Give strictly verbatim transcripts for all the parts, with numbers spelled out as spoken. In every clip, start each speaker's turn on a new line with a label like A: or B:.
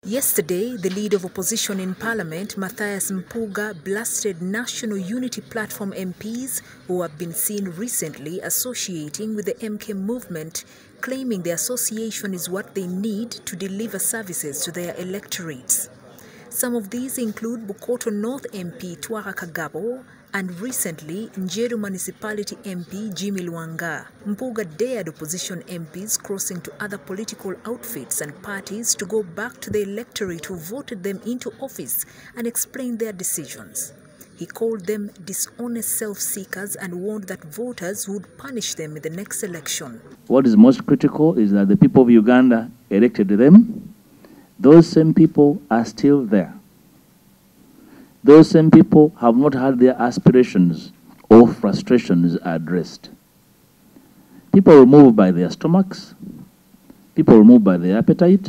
A: Yesterday, the leader of opposition in Parliament, Mathias Mpuuga, blasted National Unity Platform M Ps who have been seen recently associating with the M K movement, claiming the association is what they need to deliver services to their electorates. Some of these include Bukoto North M P Twaha Kagabo and recently Njeru Municipality M P Jimmy Lwanga. Mpuuga dared opposition M Ps crossing to other political outfits and parties to go back to the electorate who voted them into office and explain their decisions. He called them dishonest self-seekers and warned that voters would punish them in the next election.
B: What is most critical is that the people of Uganda elected them. Those same people are still there. Those same people have not had their aspirations or frustrations addressed. People are moved by their stomachs. People are moved by their appetite.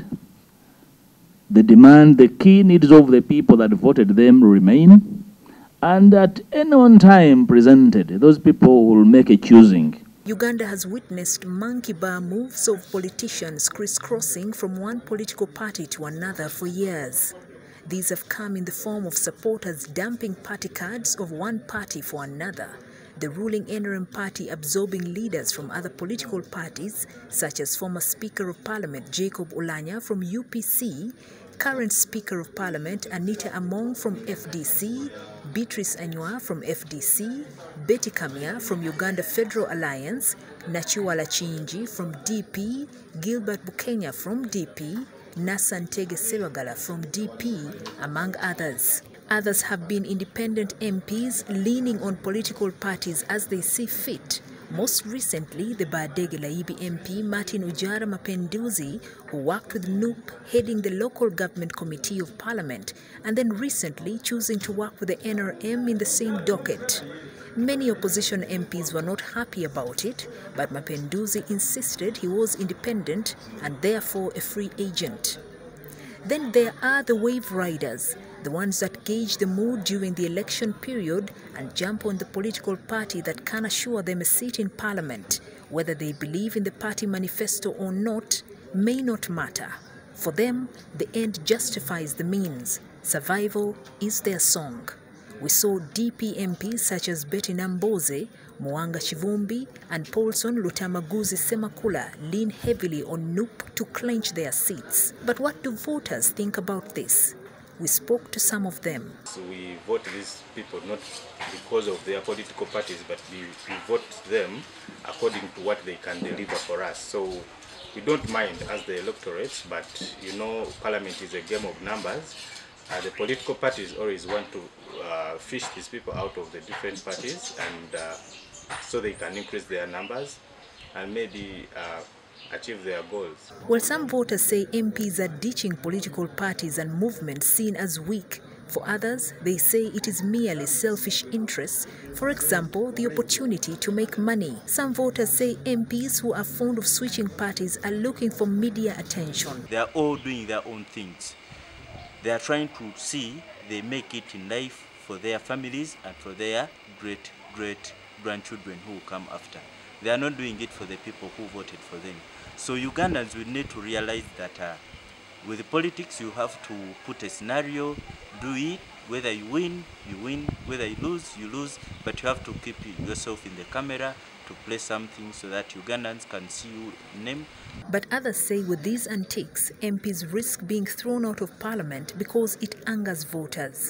B: They demand the key needs of the people that voted them remain. And at any one time presented, those people will make a choosing.
A: Uganda has witnessed monkey bar moves of politicians crisscrossing from one political party to another for years. These have come in the form of supporters dumping party cards of one party for another, the ruling N R M party absorbing leaders from other political parties, such as former Speaker of Parliament Jacob Oulanyah from U P C, current Speaker of Parliament Anita Among from F D C, Beatrice Anywa from F D C, Betty Kamya from Uganda Federal Alliance, Nachiwala Chinji from D P, Gilbert Bukenya from D P, Nasan Tege Sewagala from D P, among others. Others have been independent M Ps leaning on political parties as they see fit. Most recently, the Badege Laibi M P Martin Ujara Mapenduzi, who worked with N U P heading the local government committee of parliament, and then recently choosing to work with the N R M in the same docket. Many opposition M Ps were not happy about it, but Mapenduzi insisted he was independent and therefore a free agent. Then there are the wave riders, the ones that gauge the mood during the election period and jump on the political party that can assure them a seat in parliament. Whether they believe in the party manifesto or not may not matter. For them, the end justifies the means. Survival is their song. We saw D P M Ps such as Betty Namboze, Mwanga Chivumbi and Paulson Lutamaguzi Semakula lean heavily on N U P to clinch their seats. But what do voters think about this? We spoke to some of them.
C: So we vote these people not because of their political parties, but we, we vote them according to what they can deliver for us. So we don't mind as the electorates, but you know, Parliament is a game of numbers. Uh, the political parties always want to uh, fish these people out of the different parties, and uh, so they can increase their numbers and maybe uh, achieve their goals.
A: Well, some voters say M Ps are ditching political parties and movements seen as weak. For others, they say it is merely selfish interests, for example, the opportunity to make money. Some voters say M Ps who are fond of switching parties are looking for media attention.
D: They are all doing their own things. They are trying to see they make it in life for their families and for their great, great grandchildren who will come after. They are not doing it for the people who voted for them. So Ugandans will need to realize that uh, with politics you have to put a scenario, do it, whether you win, you win, whether you lose, you lose, but you have to keep yourself in the camera to play something so that Ugandans can see you name.
A: But others say with these antics, M Ps risk being thrown out of parliament because it angers voters.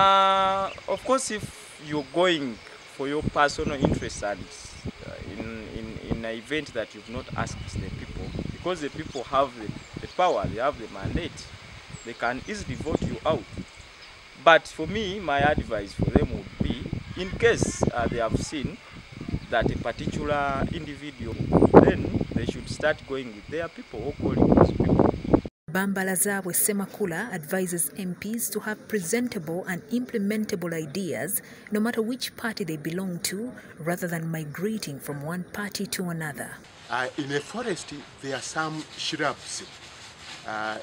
E: Uh, of course, if you're going for your personal interests and uh, in, in, in an event that you've not asked the people, because the people have the, the power, they have the mandate, they can easily vote you out. But for me, my advice for them would be, in case uh, they have seen that a particular individual, then they should start going with their people or calling those people.
A: Bambalazabwe Semakula advises M Ps to have presentable and implementable ideas no matter which party they belong to, rather than migrating from one party to another.
F: Uh, in a forest, there are some shrubs, uh,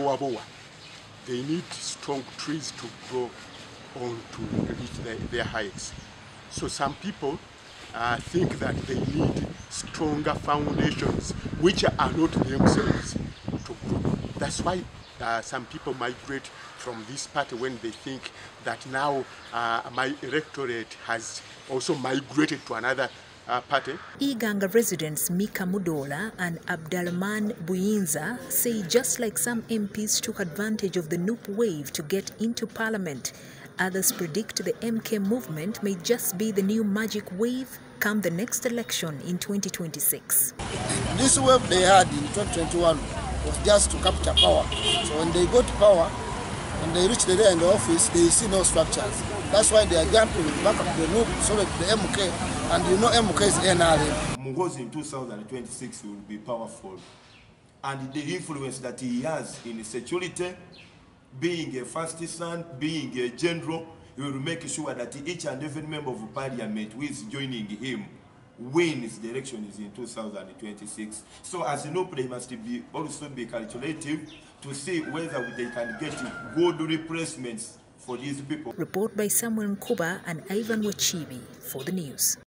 F: they need strong trees to grow on to reach the, their heights. So some people uh, think that they need stronger foundations, which are not themselves to grow. That's why uh, some people migrate from this party when they think that now uh, my electorate has also migrated to another uh, party.
A: Iganga residents Mika Mudola and Abdalman Buyinza say just like some M Ps took advantage of the N U P wave to get into parliament, others predict the M K movement may just be the new magic wave come the next election in twenty twenty-six.
G: This wave they had in twenty twenty-one was just to capture power. So when they go to power, when they reach the day in the office, they see no structures. That's why they are jumping back up the N U P, so that the M K, and you know M K is N R M.
H: Mungozi in two thousand twenty-six will be powerful. And the influence that he has in security, being a first son, being a general, he will make sure that each and every member of parliament who is joining him wins the elections in two thousand twenty-six. So as a N U P, they must be also be calculative to see whether they can get good replacements for these people.
A: Report by Samuel Nkuba and Ivan Wachibi for the news.